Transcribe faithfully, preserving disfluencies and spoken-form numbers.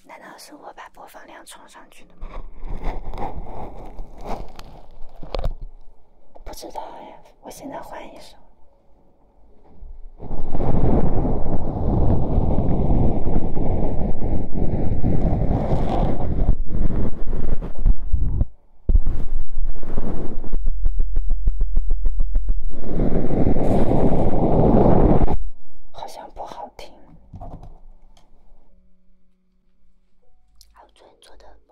难道是我把播放量冲上去的吗？不知道呀，我现在换一首。好像不好听。还有昨天做的